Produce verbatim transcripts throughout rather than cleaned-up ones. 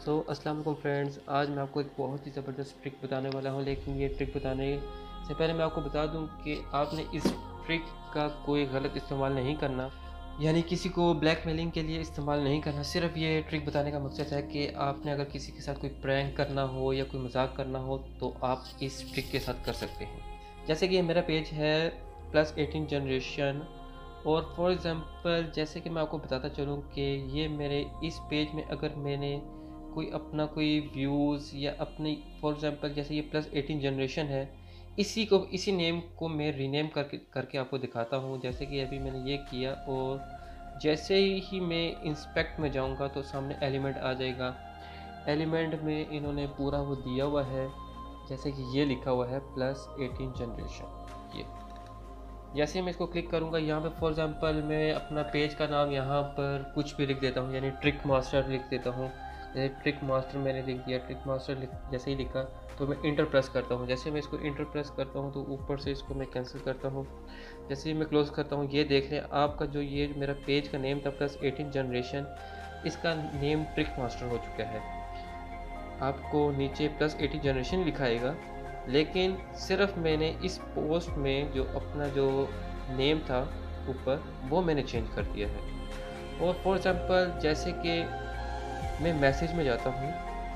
सो अस्सलाम वालेकुम फ्रेंड्स, आज मैं आपको एक बहुत ही ज़बरदस्त ट्रिक बताने वाला हूँ। लेकिन ये ट्रिक बताने से पहले मैं आपको बता दूँ कि आपने इस ट्रिक का कोई गलत इस्तेमाल नहीं करना, यानी किसी को ब्लैकमेलिंग के लिए इस्तेमाल नहीं करना। सिर्फ ये ट्रिक बताने का मकसद है कि आपने अगर किसी के साथ कोई प्रैंक करना हो या कोई मजाक करना हो तो आप इस ट्रिक के साथ कर सकते हैं। जैसे कि ये मेरा पेज है प्लस एटीन जनरेशन, और फॉर एग्ज़ाम्पल जैसे कि मैं आपको बताता चलूँ कि ये मेरे इस पेज में अगर मैंने कोई अपना कोई व्यूज़ या अपनी फॉर एग्ज़ाम्पल जैसे ये प्लस एटीन जनरेशन है, इसी को इसी नेम को मैं रीनेम करके करके आपको दिखाता हूँ। जैसे कि अभी मैंने ये किया और जैसे ही मैं इंस्पेक्ट में जाऊँगा तो सामने एलिमेंट आ जाएगा। एलिमेंट में इन्होंने पूरा वो दिया हुआ है, जैसे कि ये लिखा हुआ है प्लस एटीन जनरेशन। ये जैसे ही मैं इसको क्लिक करूँगा यहाँ पे फॉर एग्ज़ाम्पल मैं अपना पेज का नाम यहाँ पर कुछ भी लिख देता हूँ, यानी ट्रिक मास्टर लिख देता हूँ। जैसे ट्रिक मास्टर मैंने लिख दिया, ट्रिक मास्टर लिख जैसे ही लिखा तो मैं इंटर प्रेस करता हूँ। जैसे मैं इसको इंटर प्रेस करता हूँ तो ऊपर से इसको मैं कैंसिल करता हूँ। जैसे ही मैं क्लोज़ करता हूँ, ये देख लें आपका जो ये मेरा पेज का नेम था प्लस एटीन जनरेशन, इसका नेम ट्रिक मास्टर हो चुका है। आपको नीचे प्लस एटीन जनरेशन लिखाएगा, लेकिन सिर्फ मैंने इस पोस्ट में जो अपना जो नेम था ऊपर वो मैंने चेंज कर दिया है। और फॉर एग्ज़ाम्पल जैसे कि मैं मैसेज में जाता हूँ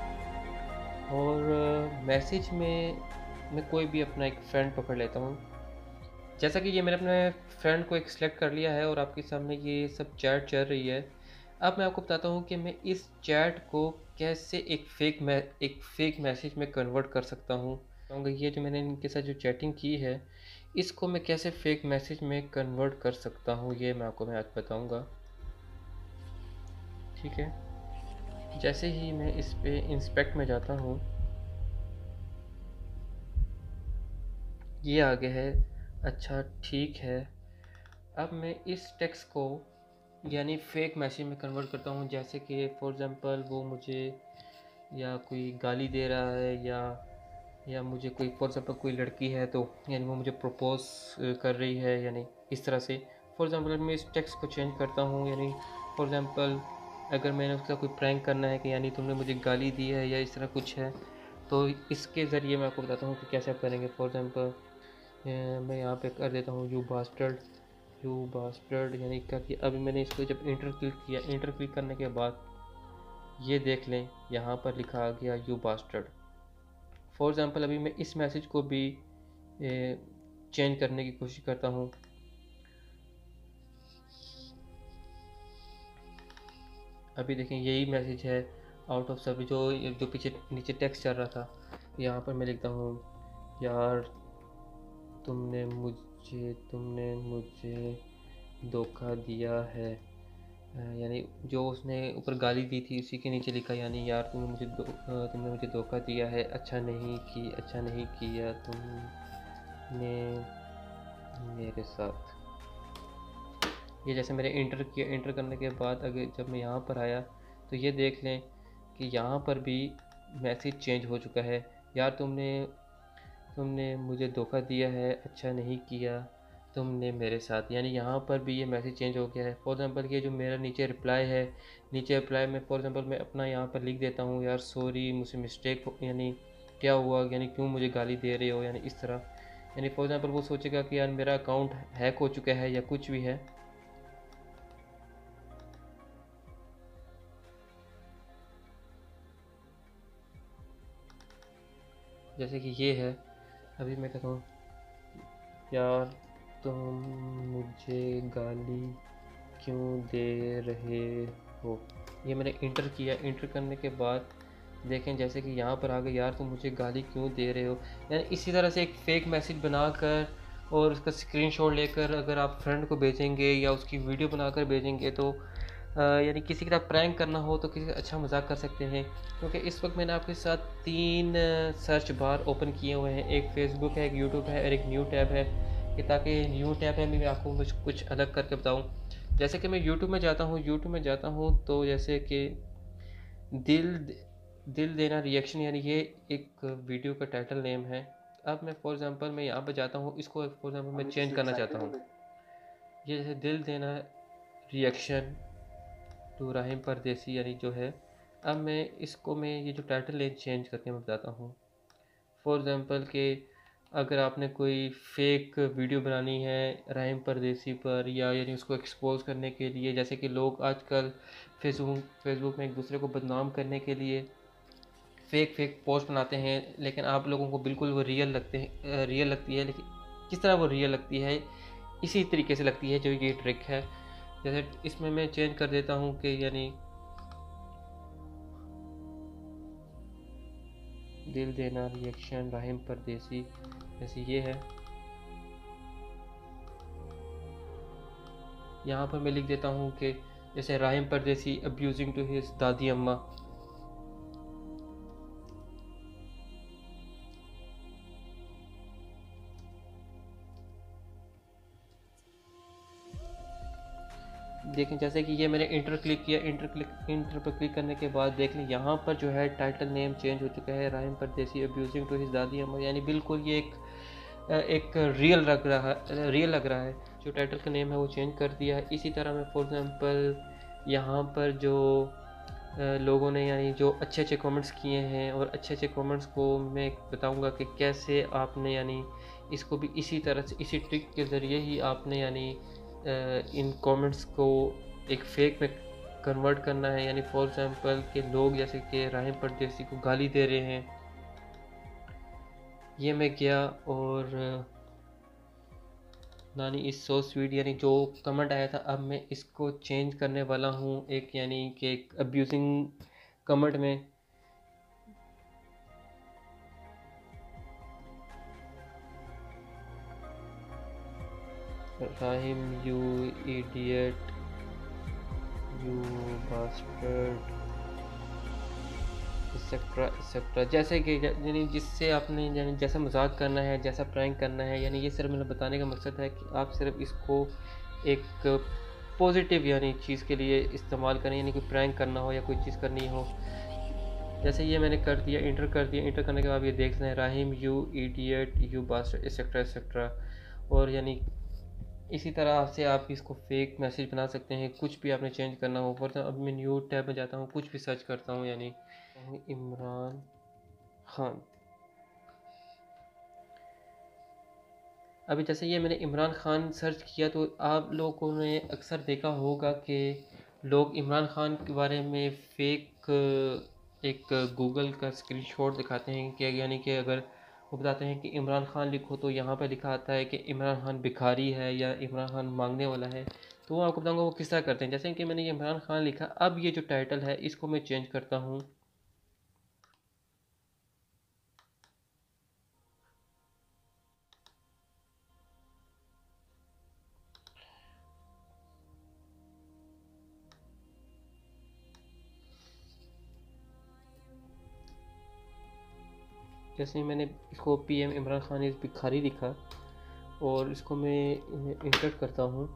और मैसेज में मैं कोई भी अपना एक फ्रेंड पकड़ लेता हूँ। जैसा कि ये मैंने अपने फ्रेंड को एक सिलेक्ट कर लिया है और आपके सामने ये सब चैट चल रही है। अब मैं आपको बताता हूँ कि मैं इस चैट को कैसे एक फ़ेक मै एक फ़ेक मैसेज में कन्वर्ट कर सकता हूँ। तो ये जो मैंने इनके साथ जो चैटिंग की है, इसको मैं कैसे फ़ेक मैसेज में कन्वर्ट कर सकता हूँ, ये मैं आपको मैं आज बताऊँगा। ठीक है, जैसे ही मैं इस पे इंस्पेक्ट में जाता हूँ, ये आगे है। अच्छा ठीक है, अब मैं इस टेक्स्ट को यानी फ़ेक मैसेज में कन्वर्ट करता हूँ। जैसे कि फॉर एग्ज़ाम्पल वो मुझे या कोई गाली दे रहा है या या मुझे कोई फॉर एग्ज़ाम्पल कोई लड़की है तो यानी वो मुझे प्रपोज़ कर रही है, यानी इस तरह से। फॉर एग्ज़ाम्पल मैं इस टेक्स्ट को चेंज करता हूँ, यानी फॉर एग्ज़ाम्पल अगर मैंने उसका कोई प्रैंक करना है कि यानी तुमने मुझे गाली दी है या इस तरह कुछ है, तो इसके ज़रिए मैं आपको बताता हूँ कि कैसे आप करेंगे। फॉर एग्ज़ाम्पल मैं यहाँ पे कर देता हूँ यू बास्टर्ड, यू बास्टर्ड यानी क्या कि अभी मैंने इसको जब इंटर क्लिक किया, इंटर क्लिक करने के बाद ये देख लें यहाँ पर लिखा आ गया यू बास्टर्ड। फॉर एग्ज़ाम्पल अभी मैं इस मैसेज को भी चेंज करने की कोशिश करता हूँ। अभी देखें यही मैसेज है आउट ऑफ सर्विस, जो जो पीछे नीचे टेक्स्ट चल रहा था। यहाँ पर मैं लिखता हूँ यार तुमने मुझे तुमने मुझे धोखा दिया है, यानी जो उसने ऊपर गाली दी थी उसी के नीचे लिखा, यानी यार तुमने मुझे दो, तुमने मुझे धोखा दिया है, अच्छा नहीं की अच्छा नहीं किया तुमने मेरे साथ। ये जैसे मैंने इंटर किया, इंटर करने के बाद अगर जब मैं यहाँ पर आया तो ये देख लें कि यहाँ पर भी मैसेज चेंज हो चुका है। यार तुमने तुमने मुझे धोखा दिया है, अच्छा नहीं किया तुमने मेरे साथ, यानी यहाँ पर भी ये मैसेज चेंज हो गया है। फॉर एग्ज़ाम्पल ये जो मेरा नीचे रिप्लाई है, नीचे रिप्लाई में फॉर एग्ज़ाम्पल मैं अपना यहाँ पर लिख देता हूँ यार सॉरी मुझसे मिस्टेक, यानी क्या हुआ, यानी क्यों मुझे गाली दे रहे हो, यानी इस तरह। यानी फॉर एग्ज़ाम्पल वो सोचेगा कि यार मेरा अकाउंट हैक हो चुका है या कुछ भी है। जैसे कि ये है, अभी मैं कहता हूँ यार तुम मुझे गाली क्यों दे रहे हो। ये मैंने इंटर किया, इंटर करने के बाद देखें जैसे कि यहाँ पर आ गए यार तुम मुझे गाली क्यों दे रहे हो। यानी इसी तरह से एक फ़ेक मैसेज बनाकर और उसका स्क्रीनशॉट लेकर अगर आप फ्रेंड को भेजेंगे या उसकी वीडियो बनाकर भेजेंगे तो यानी किसी के साथ प्रैंक करना हो तो किसी का अच्छा मजाक कर सकते हैं। क्योंकि इस वक्त मैंने आपके साथ तीन सर्च बार ओपन किए हुए हैं, एक फेसबुक है, एक यूट्यूब है और एक न्यू टैब है, कि ताकि न्यू टैब है मैं आपको कुछ कुछ अलग करके बताऊं। जैसे कि मैं यूट्यूब में जाता हूं, यूट्यूब में जाता हूं तो जैसे कि दिल दिल देना रिएक्शन, यानी ये एक वीडियो का टाइटल नेम है। अब मैं फॉर एग्ज़ाम्पल मैं यहाँ पर जाता हूँ, इसको फॉर एग्ज़ाम्पल मैं चेंज करना चाहता हूँ। ये जैसे दिल देना रिएक्शन टू राहिम परदेसी, यानी जो है अब मैं इसको मैं ये जो टाइटल है चेंज करके मैं बताता हूँ। फॉर एग्ज़ाम्पल के अगर आपने कोई फेक वीडियो बनानी है राइम परदेसी पर, या यानी उसको एक्सपोज करने के लिए, जैसे कि लोग आजकल फेसबुक फेसबुक में एक दूसरे को बदनाम करने के लिए फ़ेक फ़ेक पोस्ट बनाते हैं, लेकिन आप लोगों को बिल्कुल वो रियल लगते हैं, रियल लगती है। लेकिन किस तरह वो रियल लगती है, इसी तरीके से लगती है जो ये ट्रिक है। जैसे इसमें मैं चेंज कर देता हूँ कि यानी दिल देना रिएक्शन राहिम परदेसी, जैसे ये है। यहाँ पर मैं लिख देता हूँ कि जैसे राहिम परदेसी अब्यूजिंग टू हिज दादी अम्मा। देखें जैसे कि ये मैंने इंटर क्लिक किया, इंटर क्लिक इंटर पर क्लिक करने के बाद देख लें यहाँ पर जो है टाइटल नेम चेंज हो चुका है, राहिम परदेसी अब्यूजिंग टू हिज दादी अम्मा, यानी बिल्कुल ये एक एक रियल लग रहा है, रियल लग रहा है। जो टाइटल का नेम है वो चेंज कर दिया है। इसी तरह मैं फॉर एग्ज़ाम्पल यहाँ पर जो लोगों ने यानी जो अच्छे अच्छे कमेंट्स किए हैं, और अच्छे अच्छे कमेंट्स को मैं बताऊंगा कि कैसे आपने यानी इसको भी इसी तरह से इसी ट्रिक के ज़रिए ही आपने यानी इन कमेंट्स को एक फेक में कन्वर्ट करना है। यानी फॉर एग्ज़ाम्पल के लोग जैसे कि राहिम परदेसी को गाली दे रहे हैं, ये मैं गया और नानी इस सो स्वीट यानी जो कमेंट आया था, अब मैं इसको चेंज करने वाला हूँ एक यानी कि एक अब्यूजिंग कमेंट में। Rahim you idiot you bastard etcetera etcetera, जैसे कि यानी जिससे आपने यानी जैसा मजाक करना है, जैसा प्रैंक करना है। यानी ये सिर्फ मैंने बताने का मकसद है कि आप सिर्फ इसको एक पॉजिटिव यानी चीज़ के लिए इस्तेमाल करें, यानी कोई प्रैंक करना हो या कोई चीज़ करनी हो। जैसे ये मैंने कर दिया, इंटर कर दिया, इंटर करने के बाद ये देख लें Rahim you idiot you bastard etcetera etcetera. और यानी इसी तरह से आप इसको फेक मैसेज बना सकते हैं, कुछ भी आपने चेंज करना हो। फॉर अब मैं न्यू टैब में जाता हूँ, कुछ भी सर्च करता हूँ, यानी इमरान खान। अभी जैसे ये मैंने इमरान खान सर्च किया तो आप लोगों ने अक्सर देखा होगा कि लोग इमरान खान के बारे में फ़ेक एक गूगल का स्क्रीनशॉट दिखाते हैं कि यानी कि अगर वो बताते हैं कि इमरान खान लिखो तो यहाँ पर लिखा आता है कि इमरान खान भिखारी है या इमरान खान मांगने वाला है। तो वो आपको बताऊँगा वो किस तरह करते हैं। जैसे कि मैंने ये इमरान खान लिखा, अब ये जो टाइटल है इसको मैं चेंज करता हूँ। जैसे मैंने इसको पी एम इमरान खान इस भिखारी लिखा और इसको मैं इंटर करता हूँ।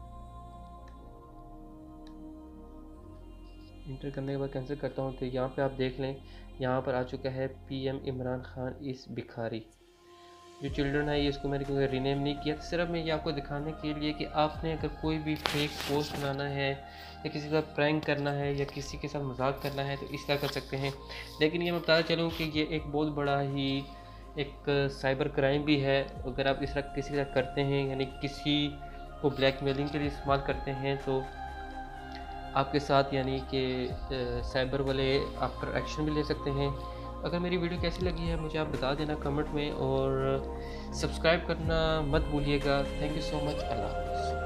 इंटर करने के बाद कैंसिल करता हूँ तो यहाँ पे आप देख लें, यहाँ पर आ चुका है पी एम इमरान खान इस भिखारी। जो चिल्ड्रन है ये इसको मैंने क्योंकि रीनेम नहीं किया, तो सिर्फ मैं ये आपको दिखाने के लिए कि आपने अगर कोई भी फेक पोस्ट बनाना है या किसी का प्रैंक करना है या किसी के साथ मजाक करना है तो इस तरह कर सकते हैं। लेकिन ये मैं बताना चलूँ कि ये एक बहुत बड़ा ही एक साइबर क्राइम भी है। अगर आप इस तरह किसी के साथ करते हैं यानी किसी को ब्लैकमेलिंग के लिए इस्तेमाल करते हैं तो आपके साथ यानी कि साइबर वाले आप पर एक्शन भी ले सकते हैं। अगर मेरी वीडियो कैसी लगी है मुझे आप बता देना कमेंट में, और सब्सक्राइब करना मत भूलिएगा। Thank you so much. अल्लाह हाफ़िज़।